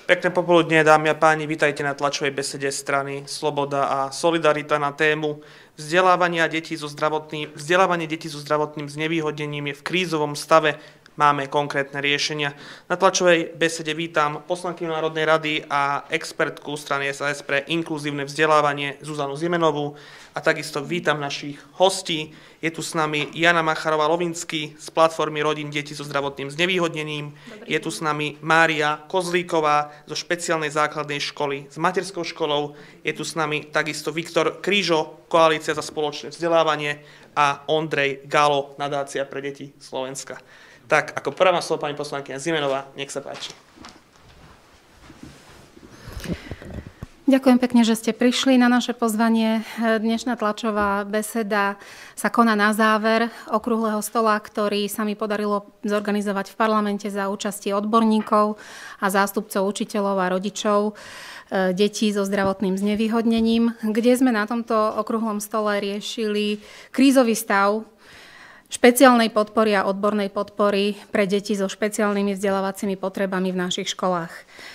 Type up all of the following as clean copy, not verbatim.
Pekné popoludne, dámy a páni, vítajte na tlačovej besede strany Sloboda a Solidarita na tému vzdelávanie detí so zdravotným znevýhodnením je v krízovom stave. Máme konkrétne riešenia. Na tlačovej besede vítam poslankyňu Národnej rady a expertku strany SAS pre inkluzívne vzdelávanie Zuzanu Zimenovú a takisto vítam našich hostí. Je tu s nami Jana Macharová-Lovinský z platformy Rodín detí so zdravotným znevýhodnením. Je tu s nami Mária Kozlíková zo špeciálnej základnej školy s materskou školou. Je tu s nami takisto Viktor Krížo, Koalícia za spoločné vzdelávanie a Ondrej Galo, Nadácia pre deti Slovenska. Tak, ako prvá má slovo pani poslankyňa Zimenová, nech sa páči. Ďakujem pekne, že ste prišli na naše pozvanie. Dnešná tlačová beseda sa koná na záver okrúhleho stola, ktorý sa mi podarilo zorganizovať v parlamente za účasti odborníkov a zástupcov učiteľov a rodičov detí so zdravotným znevýhodnením, kde sme na tomto okrúhlom stole riešili krízový stav špeciálnej podpory a odbornej podpory pre deti so špeciálnymi vzdelávacími potrebami v našich školách.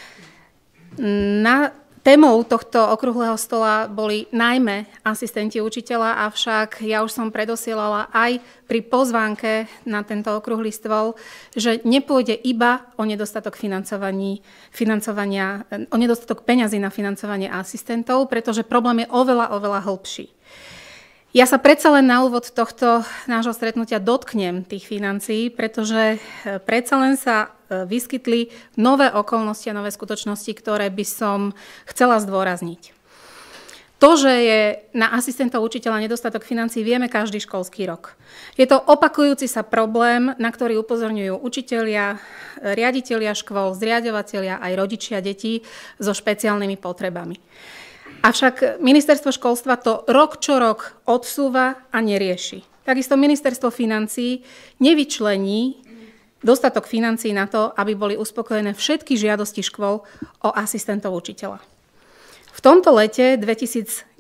Témou tohto okrúhleho stola boli najmä asistenti učiteľa, avšak ja už som predosielala aj pri pozvánke na tento okrúhly stôl, že nepôjde iba o nedostatok o nedostatok peňazí na financovanie asistentov, pretože problém je oveľa hĺbší. Ja sa predsa len na úvod tohto nášho stretnutia dotknem tých financií, pretože predsa len sa vyskytli nové okolnosti a nové skutočnosti, ktoré by som chcela zdôrazniť. To, že je na asistentov učiteľa nedostatok financií, vieme každý školský rok. Je to opakujúci sa problém, na ktorý upozorňujú učitelia, riaditelia škôl, zriaďovatelia aj rodičia detí so špeciálnymi potrebami. Avšak ministerstvo školstva to rok čo rok odsúva a nerieši. Takisto ministerstvo financií nevyčlení dostatok financií na to, aby boli uspokojené všetky žiadosti škôl o asistentov učiteľa. V tomto lete 2019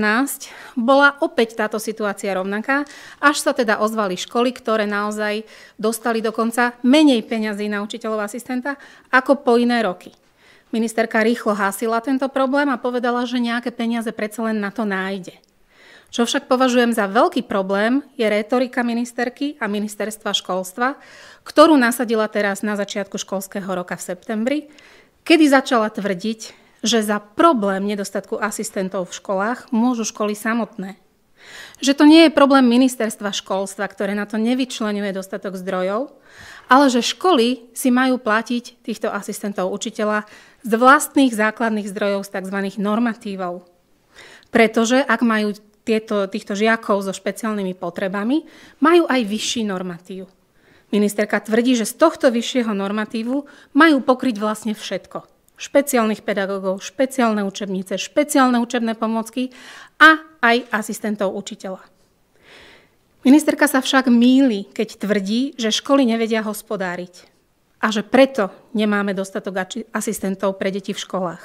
bola opäť táto situácia rovnaká, až sa teda ozvali školy, ktoré naozaj dostali dokonca menej peňazí na učiteľov asistenta ako po iné roky. Ministerka rýchlo hásila tento problém a povedala, že nejaké peniaze predsa len na to nájde. Čo však považujem za veľký problém, je rétorika ministerky a ministerstva školstva, ktorú nasadila teraz na začiatku školského roka v septembri, kedy začala tvrdiť, že za problém nedostatku asistentov v školách môžu školy samotné. Že to nie je problém ministerstva školstva, ktoré na to nevyčleňuje dostatok zdrojov, ale že školy si majú platiť týchto asistentov učiteľa z vlastných základných zdrojov, z tzv. Normatívov. Pretože ak majú týchto žiakov so špeciálnymi potrebami, majú aj vyšší normatív. Ministerka tvrdí, že z tohto vyššieho normatívu majú pokryť vlastne všetko. Špeciálnych pedagógov, špeciálne učebnice, špeciálne učebné pomôcky a aj asistentov učiteľa. Ministerka sa však mýli, keď tvrdí, že školy nevedia hospodáriť a že preto nemáme dostatok asistentov pre deti v školách.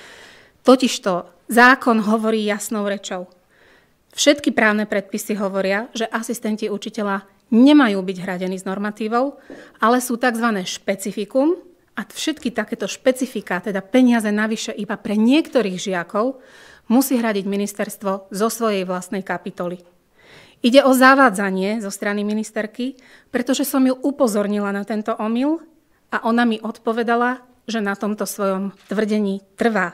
Totižto zákon hovorí jasnou rečou. Všetky právne predpisy hovoria, že asistenti učiteľa nemajú byť hradení z normatívov, ale sú tzv. Špecifikum a všetky takéto špecifika, teda peniaze navyše iba pre niektorých žiakov, musí hradiť ministerstvo zo svojej vlastnej kapitoly. Ide o zavádzanie zo strany ministerky, pretože som ju upozornila na tento omyl a ona mi odpovedala, že na tomto svojom tvrdení trvá.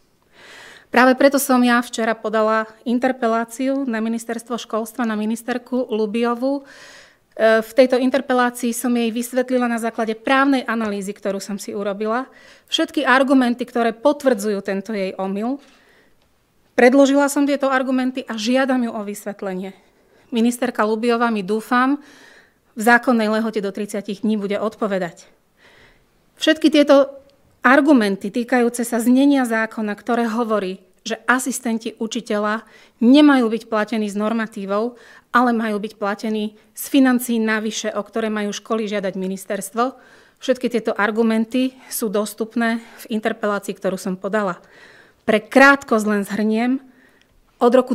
Práve preto som ja včera podala interpeláciu na ministerstvo školstva, na ministerku Lubiovú. V tejto interpelácii som jej vysvetlila na základe právnej analýzy, ktorú som si urobila, všetky argumenty, ktoré potvrdzujú tento jej omyl. Predložila som tieto argumenty a žiadam ju o vysvetlenie. Ministerka Lubiová mi, dúfam, v zákonnej lehote do 30 dní bude odpovedať. Všetky tieto argumenty týkajúce sa znenia zákona, ktoré hovorí, že asistenti učiteľa nemajú byť platení z normatívov, ale majú byť platení z financií navyše, o ktoré majú školy žiadať ministerstvo. Všetky tieto argumenty sú dostupné v interpelácii, ktorú som podala. Pre krátkosť len zhrniem, od roku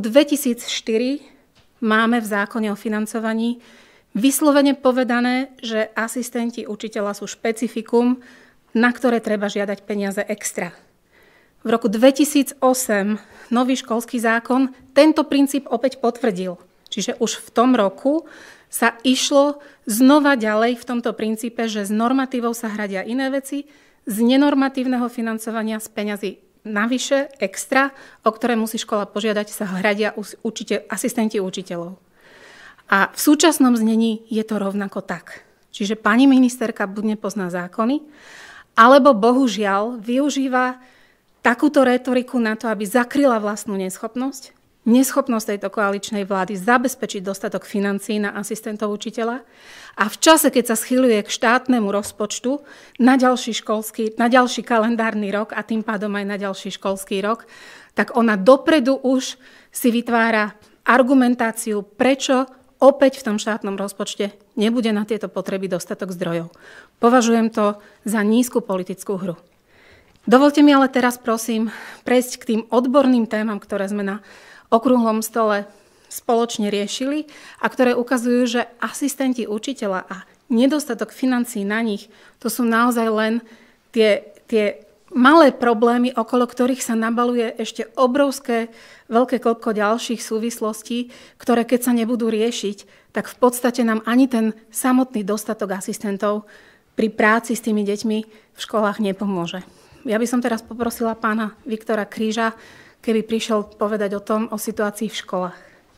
2004 máme v zákone o financovaní vyslovene povedané, že asistenti učiteľa sú špecifikum na ktoré treba žiadať peniaze extra. V roku 2008 nový školský zákon tento princíp opäť potvrdil. Čiže už v tom roku sa išlo znova ďalej v tomto princípe, že z normatívov sa hradia iné veci, z nenormatívneho financovania z peňazí navyše, extra, o ktoré musí škola požiadať, sa hradia asistenti učiteľov. A v súčasnom znení je to rovnako tak. Čiže pani ministerka buď nepozná zákony, alebo bohužiaľ využíva takúto rétoriku na to, aby zakryla vlastnú neschopnosť tejto koaličnej vlády zabezpečiť dostatok financií na asistentov učiteľa a v čase, keď sa schýľuje k štátnemu rozpočtu na ďalší kalendárny rok a tým pádom aj na ďalší školský rok, tak ona dopredu už si vytvára argumentáciu, prečo opäť v tom štátnom rozpočte nebude na tieto potreby dostatok zdrojov. Považujem to za nízku politickú hru. Dovolte mi ale teraz, prosím, prejsť k tým odborným témam, ktoré sme na okrúhlom stole spoločne riešili a ktoré ukazujú, že asistenti učiteľa a nedostatok financií na nich, to sú naozaj len tie malé problémy, okolo ktorých sa nabaluje ešte obrovské, veľké koľko ďalších súvislostí, ktoré keď sa nebudú riešiť, tak v podstate nám ani ten samotný dostatok asistentov pri práci s tými deťmi v školách nepomôže. Ja by som teraz poprosila pána Viktora Kríža, keby prišiel povedať o situácii v školách.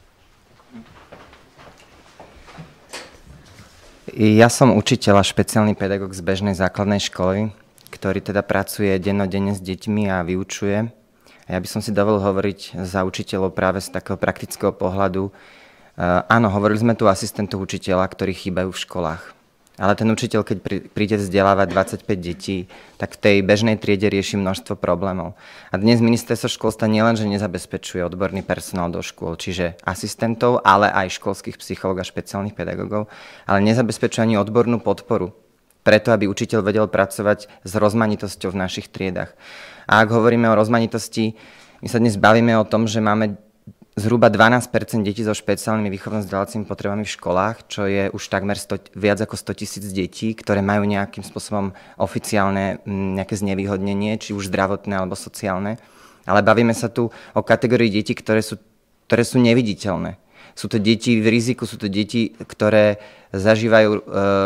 Ja som učiteľ a špeciálny pedagóg z bežnej základnej školy, ktorý teda pracuje dennodenne s deťmi a vyučuje. A ja by som si dovolil hovoriť za učiteľov práve z takého praktického pohľadu. Áno, hovorili sme tu o asistentoch učiteľa, ktorí chýbajú v školách. Ale ten učiteľ, keď príde vzdelávať 25 detí, tak v tej bežnej triede rieši množstvo problémov. A dnes ministerstvo školstva nielenže nezabezpečuje odborný personál do škôl, čiže asistentov, ale aj školských psychológov a špeciálnych pedagógov, ale nezabezpečuje ani odbornú podporu, preto aby učiteľ vedel pracovať s rozmanitosťou v našich triedach. A ak hovoríme o rozmanitosti, my sa dnes bavíme o tom, že máme zhruba 12% detí so špeciálnymi výchovno-vzdelávacími potrebami v školách, čo je už takmer viac ako 100 000 detí, ktoré majú nejakým spôsobom oficiálne nejaké znevýhodnenie, či už zdravotné alebo sociálne. Ale bavíme sa tu o kategórii detí, ktoré sú neviditeľné. Sú to deti v riziku, sú to deti, ktoré zažívajú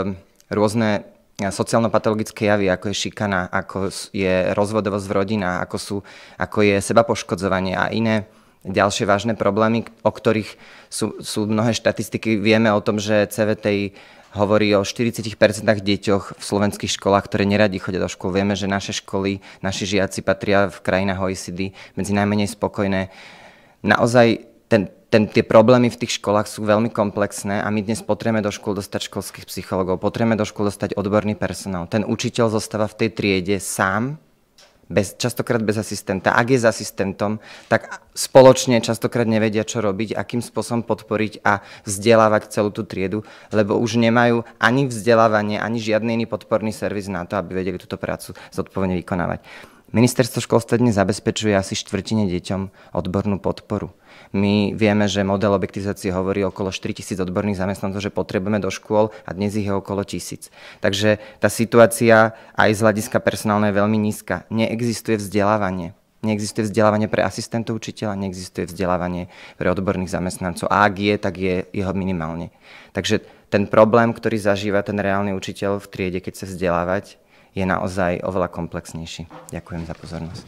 rôzne sociálno-patologické javy, ako je šikana, ako je rozvodovosť v rodinách, ako je sebapoškodzovanie a iné ďalšie vážne problémy, o ktorých sú mnohé štatistiky. Vieme o tom, že CVTI hovorí o 40% deťoch v slovenských školách, ktoré neradi chodia do škôl. Vieme, že naše školy, naši žiaci patria v krajinách OECD medzi najmenej spokojné. Naozaj tie problémy v tých školách sú veľmi komplexné a my dnes potrebujeme do škôl dostať školských psychológov, potrebujeme do škôl dostať odborný personál. Ten učiteľ zostáva v tej triede sám, častokrát bez asistenta. Ak je s asistentom, tak spoločne častokrát nevedia, čo robiť, akým spôsobom podporiť a vzdelávať celú tú triedu, lebo už nemajú ani vzdelávanie, ani žiadny iný podporný servis na to, aby vedeli túto prácu zodpovedne vykonávať. Ministerstvo školstva dnes zabezpečuje asi štvrtine deťom odbornú podporu. My vieme, že model objektivizácie hovorí okolo 4 000 odborných zamestnancov, že potrebujeme do škôl a dnes ich je okolo 1000. Takže tá situácia aj z hľadiska personálne je veľmi nízka. Neexistuje vzdelávanie. Neexistuje vzdelávanie pre asistentov učiteľa, neexistuje vzdelávanie pre odborných zamestnancov. A ak je, tak je jeho minimálne. Takže ten problém, ktorý zažíva ten reálny učiteľ v triede, keď sa vzdelávať, je naozaj oveľa komplexnejší. Ďakujem za pozornosť.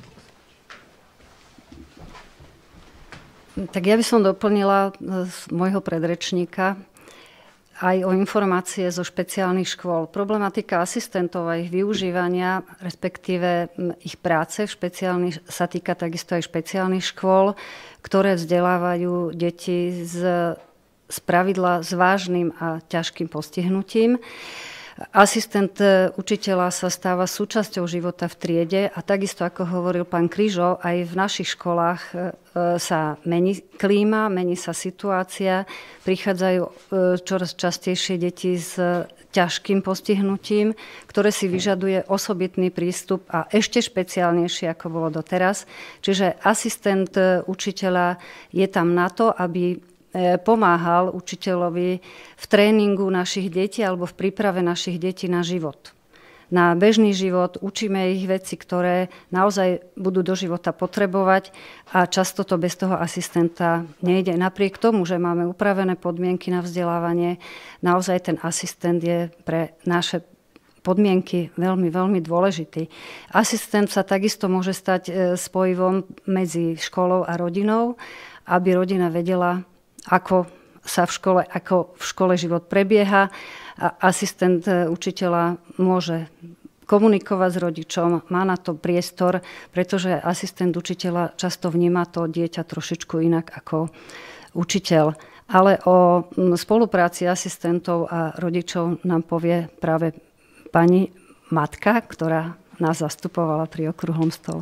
Tak ja by som doplnila z môjho predrečníka aj o informácie zo špeciálnych škôl. Problematika asistentov a ich využívania, respektíve ich práce sa týka takisto aj špeciálnych škôl, ktoré vzdelávajú deti z pravidla s vážnym a ťažkým postihnutím. Asistent učiteľa sa stáva súčasťou života v triede a takisto, ako hovoril pán Krížo, aj v našich školách sa mení klíma, mení sa situácia, prichádzajú čoraz častejšie deti s ťažkým postihnutím, ktoré si vyžaduje osobitný prístup a ešte špeciálnejšie, ako bolo doteraz. Čiže asistent učiteľa je tam na to, aby pomáhal učiteľovi v tréningu našich detí alebo v príprave našich detí na život. na bežný život, učíme ich veci, ktoré naozaj budú do života potrebovať a často to bez toho asistenta nejde. Napriek tomu, že máme upravené podmienky na vzdelávanie, naozaj ten asistent je pre naše podmienky veľmi, veľmi dôležitý. Asistent sa takisto môže stať spojivom medzi školou a rodinou, aby rodina vedela, ako v škole život prebieha. A asistent učiteľa môže komunikovať s rodičom, má na to priestor, pretože asistent učiteľa často vníma to dieťa trošičku inak ako učiteľ. Ale o spolupráci asistentov a rodičov nám povie práve pani Matka, ktorá nás zastupovala pri okrúhlom stole.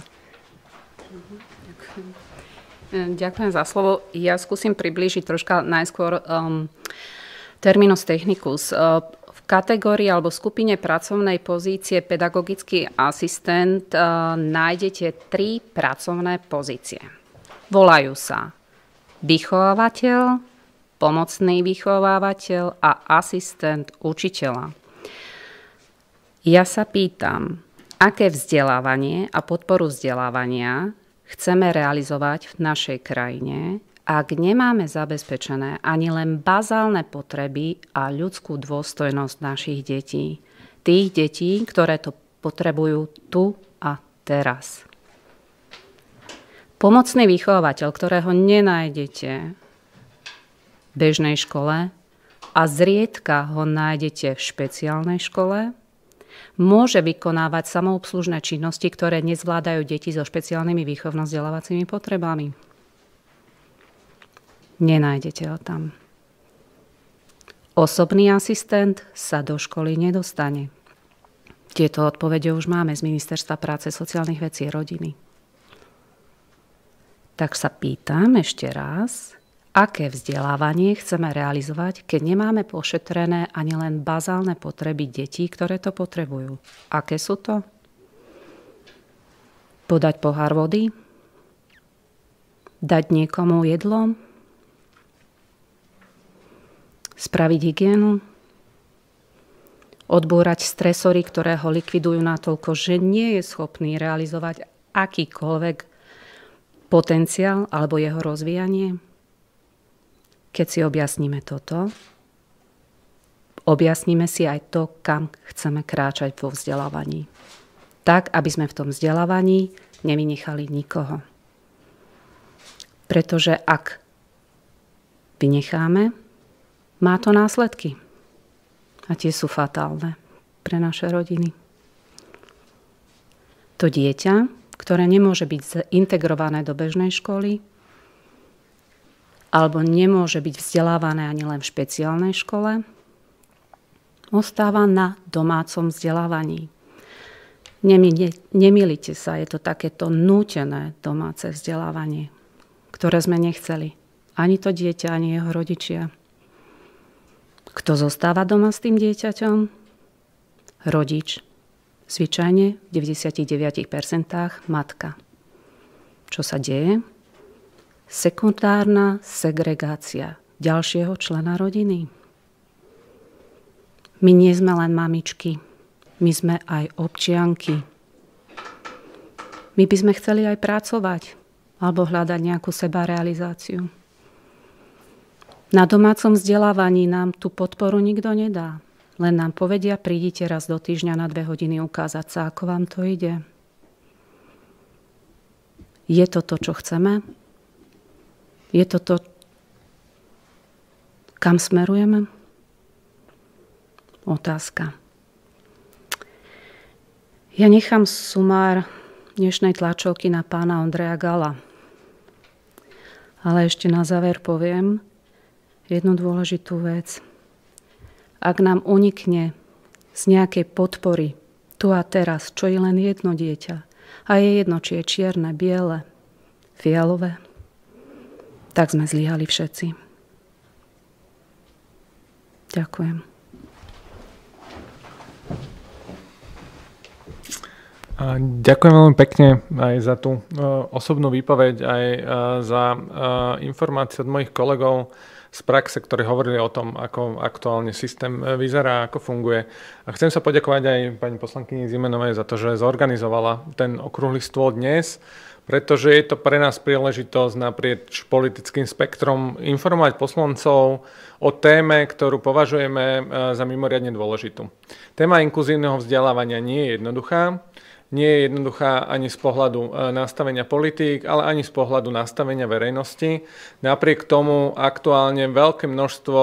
Ďakujem za slovo. Ja skúsim priblížiť troška najskôr terminus technicus. V kategórii alebo skupine pracovnej pozície pedagogický asistent nájdete 3 pracovné pozície. Volajú sa vychovávateľ, pomocný vychovávateľ a asistent učiteľa. Ja sa pýtam, aké vzdelávanie a podporu vzdelávania chceme realizovať v našej krajine, ak nemáme zabezpečené ani len bazálne potreby a ľudskú dôstojnosť našich detí. Tých detí, ktoré to potrebujú tu a teraz. Pomocný vychovávateľ, ktorého nenájdete v bežnej škole a zriedka ho nájdete v špeciálnej škole, môže vykonávať samoobslužné činnosti, ktoré nezvládajú deti so špeciálnymi výchovno-vzdelávacími potrebami. Nenájdete ho tam. Osobný asistent sa do školy nedostane. Tieto odpovede už máme z Ministerstva práce, sociálnych vecí a rodiny. Tak sa pýtam ešte raz, aké vzdelávanie chceme realizovať, keď nemáme pošetrené ani len bazálne potreby detí, ktoré to potrebujú. Aké sú to? Podať pohár vody? Dať niekomu jedlo? Spraviť hygienu? Odbúrať stresory, ktoré ho likvidujú natoľko, že nie je schopný realizovať akýkoľvek potenciál alebo jeho rozvíjanie? Keď si objasníme toto, objasníme si aj to, kam chceme kráčať vo vzdelávaní. Tak, aby sme v tom vzdelávaní nevynechali nikoho. Pretože ak vynecháme, má to následky. A tie sú fatálne pre naše rodiny. To dieťa, ktoré nemôže byť integrované do bežnej školy, alebo nemôže byť vzdelávané ani len v špeciálnej škole, ostáva na domácom vzdelávaní. Nemýlite sa, je to takéto nútené domáce vzdelávanie, ktoré sme nechceli. Ani to dieťa, ani jeho rodičia. Kto zostáva doma s tým dieťaťom? Rodič. Zvyčajne v 99% matka. Čo sa deje? Sekundárna segregácia ďalšieho člena rodiny. My nie sme len mamičky, my sme aj občianky. My by sme chceli aj pracovať alebo hľadať nejakú sebarealizáciu. Na domácom vzdelávaní nám tú podporu nikto nedá. Len nám povedia, prídite raz do týždňa na 2 hodiny ukázať sa, ako vám to ide. Je to to, čo chceme? Je to to, kam smerujeme? Otázka. Ja nechám sumár dnešnej tlačovky na pána Ondreja Gala. Ale ešte na záver poviem jednu dôležitú vec. Ak nám unikne z nejakej podpory tu a teraz, čo je len jedno dieťa, a je jedno, či je čierne, biele, fialové, tak sme zlyhali všetci. Ďakujem. Ďakujem veľmi pekne aj za tú osobnú výpoveď, aj za informácie od mojich kolegov. z praxe, ktorí hovorili o tom, ako aktuálne systém vyzerá, ako funguje. A chcem sa poďakovať aj pani poslankyni Zimenovej za to, že zorganizovala ten okrúhly stôl dnes, pretože je to pre nás príležitosť naprieč politickým spektrom informovať poslancov o téme, ktorú považujeme za mimoriadne dôležitú. Téma inkluzívneho vzdelávania nie je jednoduchá. Nie je jednoduchá ani z pohľadu nastavenia politík, ale ani z pohľadu nastavenia verejnosti. Napriek tomu aktuálne veľké množstvo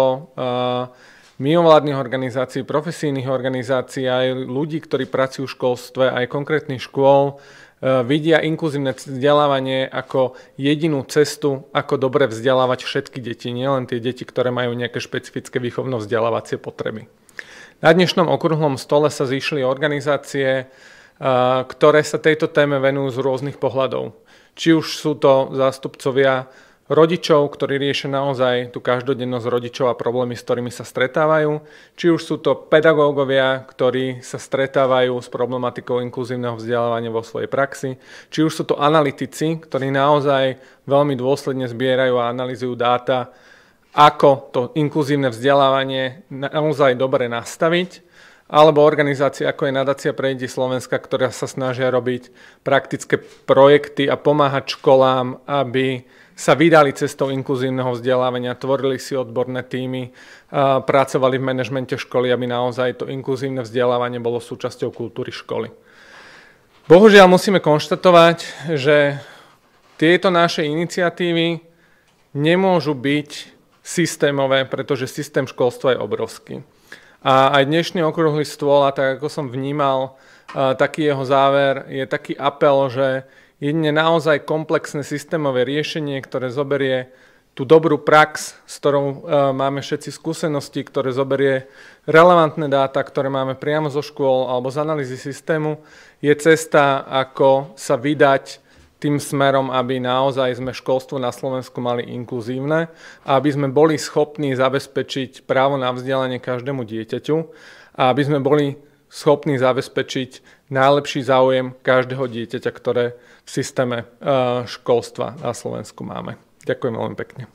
mimovládnych organizácií, profesijných organizácií, aj ľudí, ktorí pracujú v školstve, aj konkrétnych škôl, vidia inkluzívne vzdelávanie ako jedinú cestu, ako dobre vzdelávať všetky deti, nielen tie deti, ktoré majú nejaké špecifické výchovno-vzdelávacie potreby. Na dnešnom okrúhlom stole sa zišli organizácie, ktoré sa tejto téme venujú z rôznych pohľadov. Či už sú to zástupcovia rodičov, ktorí riešia naozaj tú každodennosť rodičov a problémy, s ktorými sa stretávajú, či už sú to pedagógovia, ktorí sa stretávajú s problematikou inkluzívneho vzdelávania vo svojej praxi, či už sú to analytici, ktorí naozaj veľmi dôsledne zbierajú a analyzujú dáta, ako to inkluzívne vzdelávanie naozaj dobre nastaviť, alebo organizácie ako je Nadácia pre deti Slovenska, ktorá sa snažia robiť praktické projekty a pomáhať školám, aby sa vydali cestou inkluzívneho vzdelávania, tvorili si odborné tímy, pracovali v manažmente školy, aby naozaj to inkluzívne vzdelávanie bolo súčasťou kultúry školy. Bohužiaľ musíme konštatovať, že tieto naše iniciatívy nemôžu byť systémové, pretože systém školstva je obrovský. A aj dnešný okrúhly stôl, a tak ako som vnímal, taký jeho záver, je taký apel, že jedine naozaj komplexné systémové riešenie, ktoré zoberie tú dobrú prax, s ktorou máme všetci skúsenosti, ktoré zoberie relevantné dáta, ktoré máme priamo zo škôl alebo z analýzy systému, je cesta, ako sa vydať tým smerom, aby naozaj sme školstvo na Slovensku mali inkluzívne a aby sme boli schopní zabezpečiť právo na vzdelanie každému dieťaťu a aby sme boli schopní zabezpečiť najlepší záujem každého dieťaťa, ktoré v systéme školstva na Slovensku máme. Ďakujem veľmi pekne.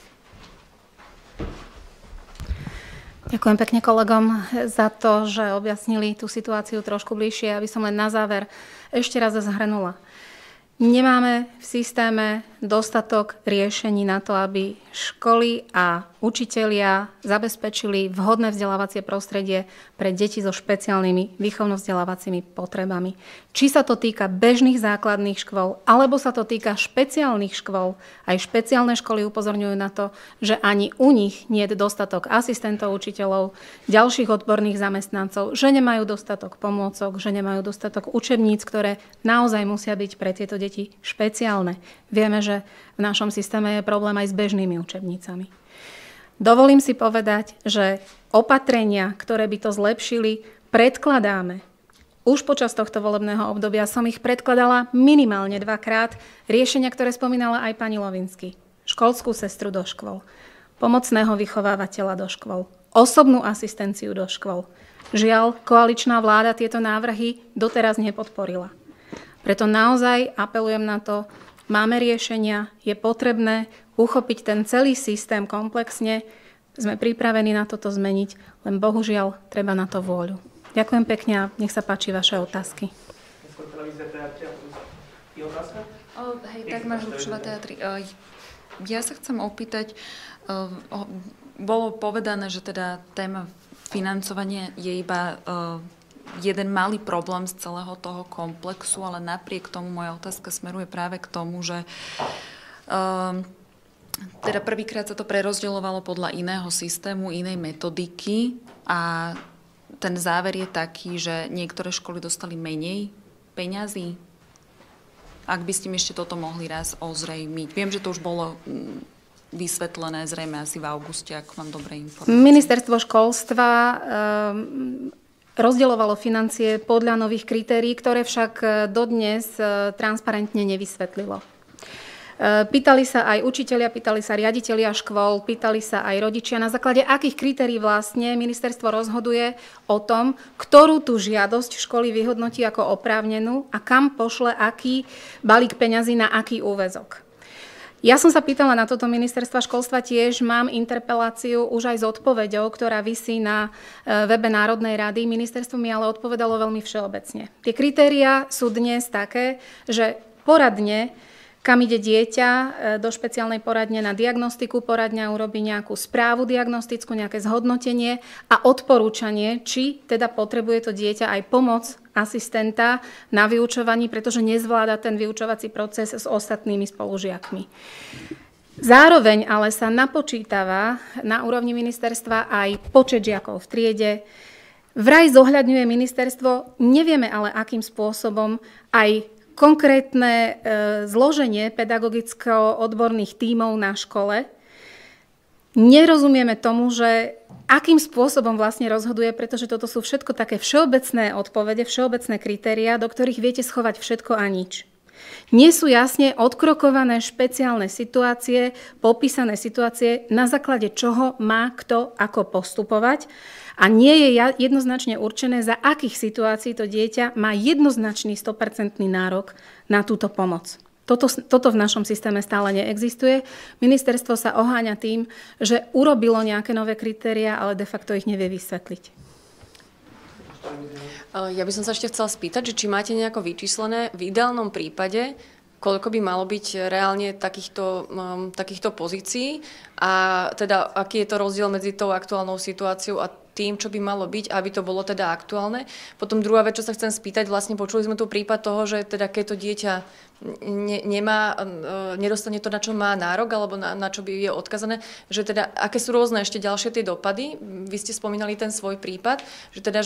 Ďakujem pekne kolegom za to, že objasnili tú situáciu trošku bližšie, aby som len na záver ešte raz zhrnula. Nemáme v systéme dostatok riešení na to, aby školy a učitelia zabezpečili vhodné vzdelávacie prostredie pre deti so špeciálnymi výchovno-vzdelávacími potrebami. Či sa to týka bežných základných škôl, alebo sa to týka špeciálnych škôl. Aj špeciálne školy upozorňujú na to, že ani u nich nie je dostatok asistentov, učiteľov, ďalších odborných zamestnancov, že nemajú dostatok pomôcok, že nemajú dostatok učebníc, ktoré naozaj musia byť pre tieto deti špeciálne. Vieme, že v našom systéme je problém aj s bežnými učebnicami. Dovolím si povedať, že opatrenia, ktoré by to zlepšili, predkladáme. Už počas tohto volebného obdobia som ich predkladala minimálne 2-krát. Riešenia, ktoré spomínala aj pani Lovinsky. Školskú sestru do škôl, pomocného vychovávateľa do škôl, osobnú asistenciu do škôl. Žiaľ, koaličná vláda tieto návrhy doteraz nepodporila. Preto naozaj apelujem na to, máme riešenia, je potrebné uchopiť ten celý systém komplexne. Sme pripravení na toto zmeniť, len bohužiaľ treba na to vôľu. Ďakujem pekne a nech sa páči vaše otázky. Dagmar Hrubšová, Teatry. Ja sa chcem opýtať, bolo povedané, že teda téma financovania je iba jeden malý problém z celého toho komplexu, ale napriek tomu moja otázka smeruje práve k tomu, že teda prvýkrát sa to prerozdeľovalo podľa iného systému, inej metodiky a ten záver je taký, že niektoré školy dostali menej peňazí. Ak by ste mi ešte toto mohli raz ozrejmiť. Viem, že to už bolo vysvetlené zrejme asi v auguste, ak mám dobré informácie. Ministerstvo školstva rozdeľovalo financie podľa nových kritérií, ktoré však dodnes transparentne nevysvetlilo. Pýtali sa aj učitelia, pýtali sa riaditelia škôl, pýtali sa aj rodičia, na základe akých kritérií vlastne ministerstvo rozhoduje o tom, ktorú tú žiadosť školy vyhodnotí ako oprávnenú a kam pošle aký balík peňazí na aký úväzok. Ja som sa pýtala na toto ministerstva školstva tiež, mám interpeláciu už aj s odpoveďou, ktorá visí na webe Národnej rady. Ministerstvo mi ale odpovedalo veľmi všeobecne. Tie kritériá sú dnes také, že poradne, kam ide dieťa do špeciálnej poradne na diagnostiku, poradňa urobí nejakú správu diagnostickú, nejaké zhodnotenie a odporúčanie, či teda potrebuje to dieťa aj pomoc asistenta na vyučovaní, pretože nezvláda ten vyučovací proces s ostatnými spolužiakmi. Zároveň ale sa napočítava na úrovni ministerstva aj počet žiakov v triede. Vraj zohľadňuje ministerstvo, nevieme ale akým spôsobom, aj konkrétne zloženie pedagogicko-odborných tímov na škole. Nerozumieme tomu, že akým spôsobom vlastne rozhoduje, pretože toto sú všetko také všeobecné odpovede, všeobecné kritériá, do ktorých viete schovať všetko a nič. Nie sú jasne odkrokované špeciálne situácie, popísané situácie, na základe čoho má kto ako postupovať. A nie je jednoznačne určené, za akých situácií to dieťa má jednoznačný 100% nárok na túto pomoc. Toto v našom systéme stále neexistuje. Ministerstvo sa oháňa tým, že urobilo nejaké nové kritériá, ale de facto ich nevie vysvetliť. Ja by som sa ešte chcela spýtať, že či máte nejako vyčíslené v ideálnom prípade, koľko by malo byť reálne takýchto pozícií a teda aký je to rozdiel medzi tou aktuálnou situáciou a tým, čo by malo byť, aby to bolo teda aktuálne. Potom druhá vec, čo sa chcem spýtať, vlastne počuli sme tu prípad toho, že teda keď to dieťa nedostane to, na čo má nárok, alebo na čo by je odkazané, že teda aké sú rôzne ešte ďalšie tie dopady. Vy ste spomínali ten svoj prípad, že teda,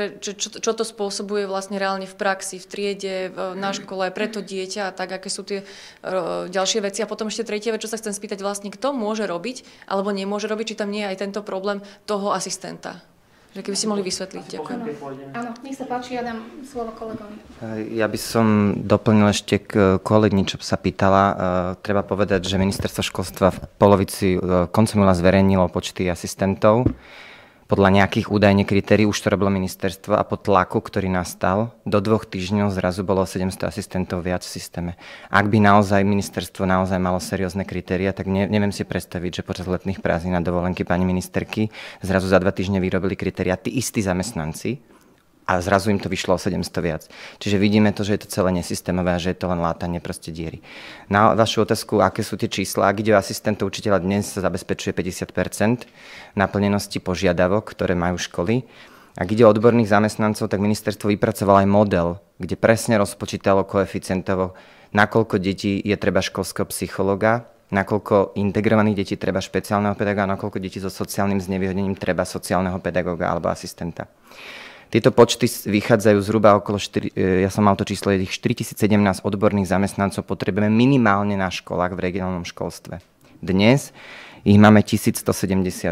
čo to spôsobuje vlastne reálne v praxi, v triede, na škole, pre to dieťa a tak, aké sú tie ďalšie veci. A potom ešte tretia vec, čo sa chcem spýtať, vlastne kto môže robiť, alebo nemôže robiť, či tam nie je aj tento problém toho asistenta. Že keby si mohli vysvetliť. Ďakujem. Áno, nech sa páči, ja dám slovo kolegovi. Ja by som doplnil ešte k kolegyni, čo sa pýtala. Treba povedať, že ministerstvo školstva v polovici koncom júla zverejnilo počty asistentov. Podľa nejakých údajne kritérií už to robilo ministerstvo a po tlaku, ktorý nastal, do 2 týždňov zrazu bolo 700 asistentov viac v systéme. Ak by naozaj ministerstvo malo seriózne kritéria, tak neviem si predstaviť, že počas letných prázdnin na dovolenky pani ministerky zrazu za 2 týždne vyrobili kritéria tí istí zamestnanci a zrazu im to vyšlo o 700 viac. Čiže vidíme to, že je to celé nesystémové a že je to len látanie proste diery. Na vašu otázku, aké sú tie čísla, ak ide o asistentov učiteľa, dnes sa zabezpečuje 50% naplnenosti požiadavok, ktoré majú školy. Ak ide o odborných zamestnancov, tak ministerstvo vypracovalo aj model, kde presne rozpočítalo koeficientovo, nakoľko detí je treba školského psychologa, nakoľko integrovaných detí treba špeciálneho pedagóga, nakoľko detí so sociálnym znevýhodnením treba sociálneho pedagóga alebo asistenta. Tieto počty vychádzajú zhruba okolo ja som mal to číslo, 4017 odborných zamestnancov potrebujeme minimálne na školách v regionálnom školstve. Dnes ich máme 1172.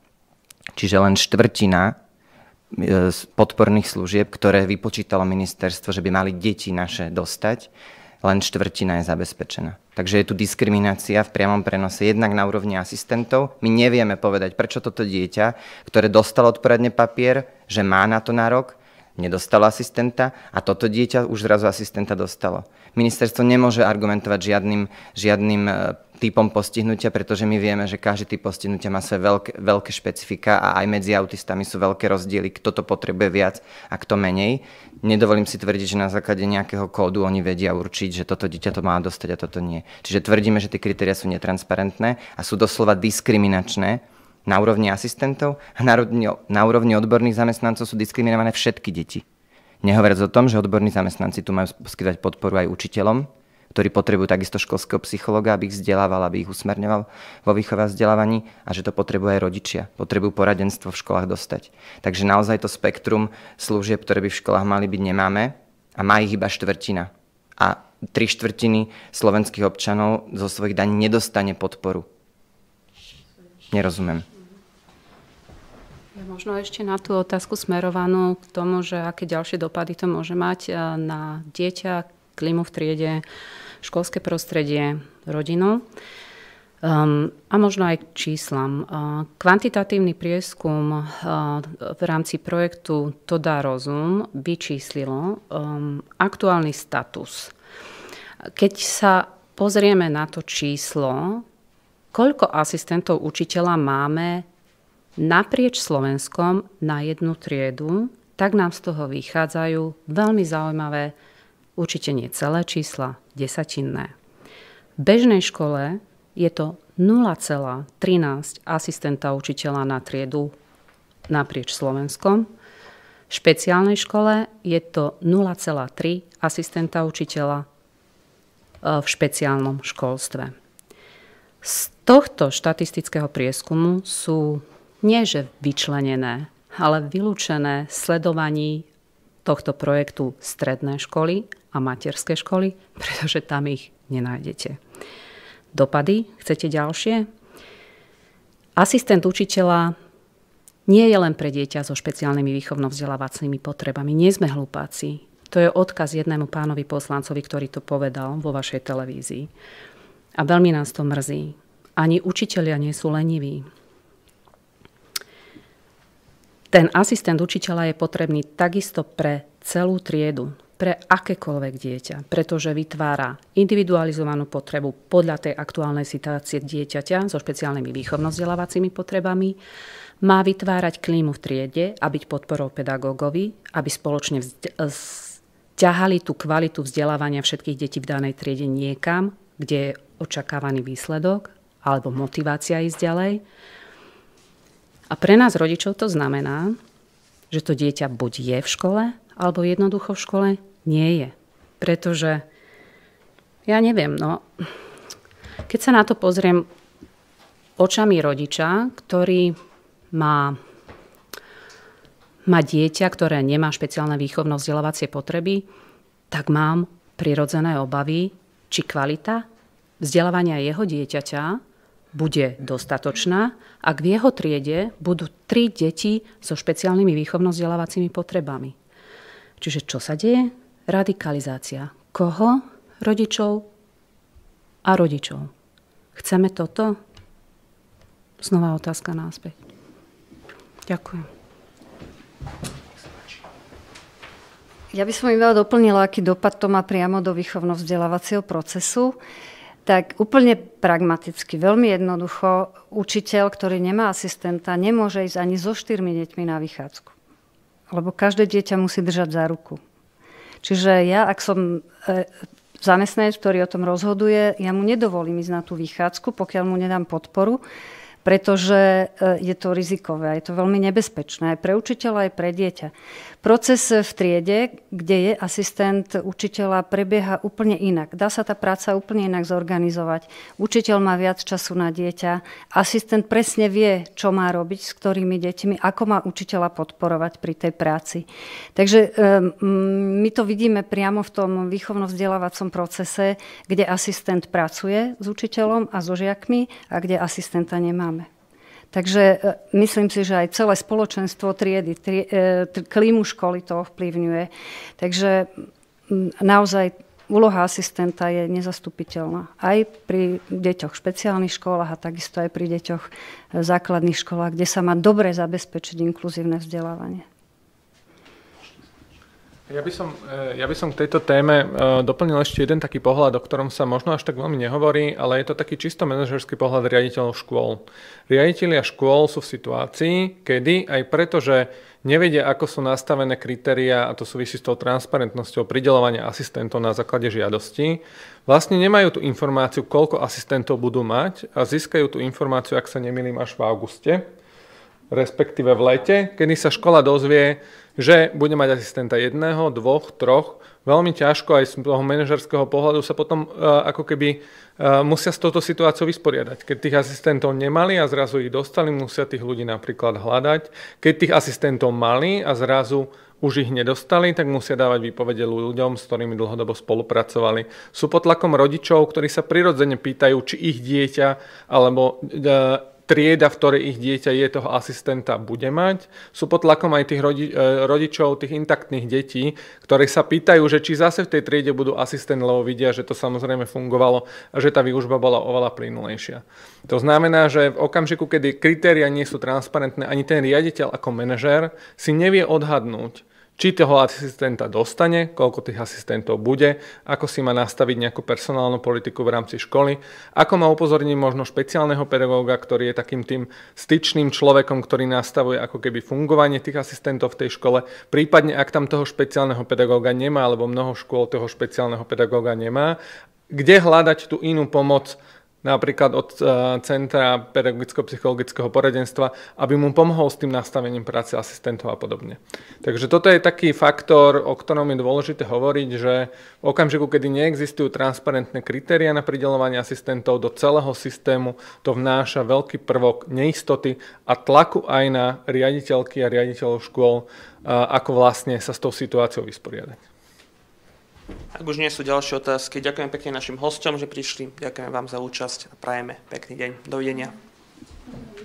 Čiže len štvrtina podporných služieb, ktoré vypočítalo ministerstvo, že by mali deti naše dostať, len štvrtina je zabezpečená. Takže je tu diskriminácia v priamom prenose jednak na úrovni asistentov. My nevieme povedať, prečo toto dieťa, ktoré dostalo odporadne papier, že má na to nárok, nedostalo asistenta a toto dieťa už zrazu asistenta dostalo. Ministerstvo nemôže argumentovať žiadnym typom postihnutia, pretože my vieme, že každý typ postihnutia má svoje veľké špecifika a aj medzi autistami sú veľké rozdiely, kto to potrebuje viac a kto menej. Nedovolím si tvrdiť, že na základe nejakého kódu oni vedia určiť, že toto dieťa to má dostať a toto nie. Čiže tvrdíme, že tie kritériá sú netransparentné a sú doslova diskriminačné na úrovni asistentov a na úrovni odborných zamestnancov sú diskriminované všetky deti. Nehovoriac o tom, že odborní zamestnanci tu majú poskytovať podporu aj učiteľom, ktorí potrebujú takisto školského psychologa, aby ich vzdelával, aby ich usmerňoval vo výchove a vzdelávaní a že to potrebujú aj rodičia. Potrebujú poradenstvo v školách dostať. Takže naozaj to spektrum služieb, ktoré by v školách mali byť, nemáme a má ich iba štvrtina. A 3/4 slovenských občanov zo svojich daní nedostane podporu. Nerozumiem. Ja možno ešte na tú otázku smerovanú k tomu, že aké ďalšie dopady to môže mať na dieťa, klímu v triede, školské prostredie, rodinu a možno aj k číslam. Kvantitatívny prieskum v rámci projektu To dá rozum vyčíslilo aktuálny status. Keď sa pozrieme na to číslo, koľko asistentov učiteľa máme naprieč Slovenskom na jednu triedu, tak nám z toho vychádzajú veľmi zaujímavé, určite nie celé čísla, desatinné. V bežnej škole je to 0,13 asistenta učiteľa na triedu naprieč Slovenskom. V špeciálnej škole je to 0,3 asistenta učiteľa v špeciálnom školstve. Z tohto štatistického prieskumu sú nie že vyčlenené, ale vylúčené sledovaní tohto projektu stredné školy a materské školy, pretože tam ich nenájdete. Dopady, chcete ďalšie? Asistent učiteľa nie je len pre dieťa so špeciálnymi výchovno-vzdelávacími potrebami. Nie sme hlupáci. To je odkaz jednému pánovi poslancovi, ktorý to povedal vo vašej televízii. A veľmi nás to mrzí. Ani učitelia nie sú leniví. Ten asistent učiteľa je potrebný takisto pre celú triedu, pre akékoľvek dieťa, pretože vytvára individualizovanú potrebu podľa tej aktuálnej situácie dieťaťa so špeciálnymi výchovno-vzdelávacími potrebami, má vytvárať klímu v triede a byť podporou pedagógovi, aby spoločne ťahali tú kvalitu vzdelávania všetkých detí v danej triede niekam, kde je očakávaný výsledok alebo motivácia ísť ďalej. A pre nás rodičov to znamená, že to dieťa buď je v škole, alebo jednoducho v škole nie je. Pretože, ja neviem, keď sa na to pozriem očami rodiča, ktorý má dieťa, ktoré nemá špeciálne výchovno-vzdelávacie potreby, tak mám prirodzené obavy, či kvalita vzdelávania jeho dieťaťa bude dostatočná, ak v jeho triede budú 3 deti so špeciálnymi výchovno-vzdelávacími potrebami. Čiže čo sa deje? Radikalizácia. Koho? Rodičov a rodičov. Chceme toto? Znova otázka náspäť. Ďakujem. Ja by som iba doplnila, aký dopad to má priamo do výchovno-vzdelávacieho procesu. Tak úplne pragmaticky, veľmi jednoducho, učiteľ, ktorý nemá asistenta, nemôže ísť ani so 4 deťmi na vychádzku. Lebo každé dieťa musí držať za ruku. Čiže ja, ak som zamestnanec, ktorý o tom rozhoduje, ja mu nedovolím ísť na tú vychádzku, pokiaľ mu nedám podporu, pretože je to rizikové a je to veľmi nebezpečné aj pre učiteľa, aj pre dieťa. Proces v triede, kde je asistent učiteľa, prebieha úplne inak. Dá sa tá práca úplne inak zorganizovať. Učiteľ má viac času na dieťa. Asistent presne vie, čo má robiť, s ktorými deťmi, ako má učiteľa podporovať pri tej práci. Takže my to vidíme priamo v tom výchovno-vzdelávacom procese, kde asistent pracuje s učiteľom a so žiakmi a kde asistenta nemá. Takže myslím si, že aj celé spoločenstvo triedy, klímu školy to ovplyvňuje. Takže naozaj úloha asistenta je nezastupiteľná. Aj pri deťoch v špeciálnych školách a takisto aj pri deťoch v základných školách, kde sa má dobre zabezpečiť inkluzívne vzdelávanie. Ja by som k tejto téme doplnil ešte jeden taký pohľad, o ktorom sa možno až tak veľmi nehovorí, ale je to taký čisto manažerský pohľad riaditeľov škôl. Riaditelia škôl sú v situácii, kedy aj preto, že nevedia, ako sú nastavené kritériá, a to súvisí s tou transparentnosťou prideľovania asistentov na základe žiadosti, vlastne nemajú tú informáciu, koľko asistentov budú mať a získajú tú informáciu, ak sa nemýlim, až v auguste, respektíve v lete, kedy sa škola dozvie, že bude mať asistenta 1, 2, 3. Veľmi ťažko aj z toho manažerského pohľadu sa potom ako keby musia s touto situáciou vysporiadať. Keď tých asistentov nemali a zrazu ich dostali, musia tých ľudí napríklad hľadať. Keď tých asistentov mali a zrazu už ich nedostali, tak musia dávať výpovede ľuďom, s ktorými dlhodobo spolupracovali. Sú pod tlakom rodičov, ktorí sa prirodzene pýtajú, či ich dieťa alebo trieda, v ktorej ich dieťa je, toho asistenta bude mať. Sú pod tlakom aj tých rodičov, tých intaktných detí, ktorí sa pýtajú, že či zase v tej triede budú asistent, lebo vidia, že to samozrejme fungovalo a že tá výučba bola oveľa plynulejšia. To znamená, že v okamžiku, kedy kritériá nie sú transparentné, ani ten riaditeľ ako manažér si nevie odhadnúť, či toho asistenta dostane, koľko tých asistentov bude, ako si má nastaviť nejakú personálnu politiku v rámci školy, ako má upozorniť možno špeciálneho pedagóga, ktorý je takým tým styčným človekom, ktorý nastavuje ako keby fungovanie tých asistentov v tej škole, prípadne ak tam toho špeciálneho pedagóga nemá, alebo mnoho škôl toho špeciálneho pedagóga nemá, kde hľadať tú inú pomoc, napríklad od Centra pedagogicko-psychologického poradenstva, aby mu pomohol s tým nastavením práce asistentov a podobne. Takže toto je taký faktor, o ktorom je dôležité hovoriť, že v okamžiku, kedy neexistujú transparentné kritériá na prideľovanie asistentov do celého systému, to vnáša veľký prvok neistoty a tlaku aj na riaditeľky a riaditeľov škôl, ako vlastne sa s tou situáciou vysporiadať. Ak už nie sú ďalšie otázky, ďakujem pekne našim hosťom, že prišli. Ďakujem vám za účasť a prajeme pekný deň. Dovidenia.